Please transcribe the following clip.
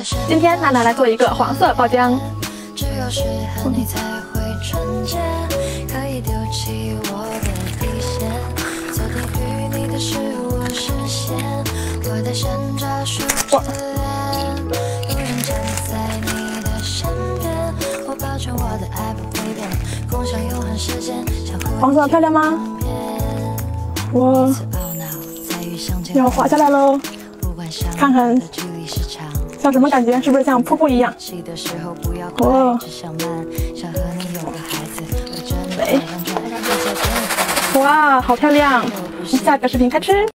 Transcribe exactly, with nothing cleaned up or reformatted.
今天娜娜来做一个黄色爆浆。哇！黄色漂亮吗？哇！要滑下来喽！看看像什么感觉？是不是像瀑布一样？哇！美！哇，好漂亮！下个视频开吃。